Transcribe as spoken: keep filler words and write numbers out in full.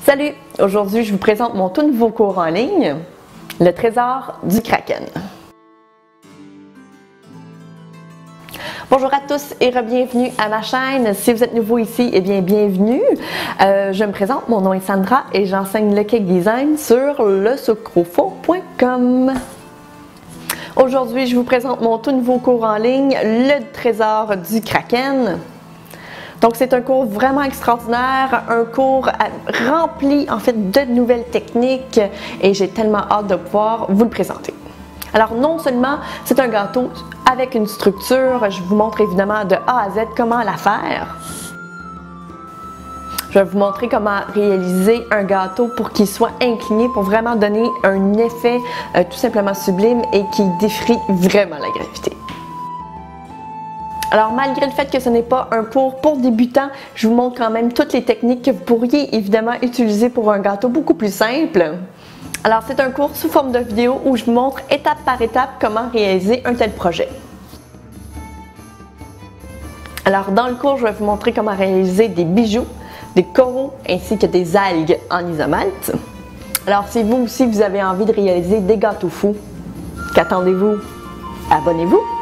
Salut! Aujourd'hui, je vous présente mon tout nouveau cours en ligne, le trésor du Kraken. Bonjour à tous et re-bienvenue à ma chaîne. Si vous êtes nouveau ici, eh bien bienvenue. Euh, je me présente, mon nom est Sandra et j'enseigne le cake design sur le sucrofo point com. Aujourd'hui, je vous présente mon tout nouveau cours en ligne, le trésor du Kraken. Donc, c'est un cours vraiment extraordinaire, un cours rempli en fait de nouvelles techniques et j'ai tellement hâte de pouvoir vous le présenter. Alors, non seulement c'est un gâteau avec une structure, je vous montre évidemment de A à Z comment la faire. Je vais vous montrer comment réaliser un gâteau pour qu'il soit incliné, pour vraiment donner un effet euh, tout simplement sublime et qui défie vraiment la gravité. Alors, malgré le fait que ce n'est pas un cours pour débutants, je vous montre quand même toutes les techniques que vous pourriez évidemment utiliser pour un gâteau beaucoup plus simple. Alors, c'est un cours sous forme de vidéo où je vous montre étape par étape comment réaliser un tel projet. Alors, dans le cours, je vais vous montrer comment réaliser des bijoux, des coraux ainsi que des algues en isomalte. Alors, si vous aussi vous avez envie de réaliser des gâteaux fous, qu'attendez-vous? Abonnez-vous!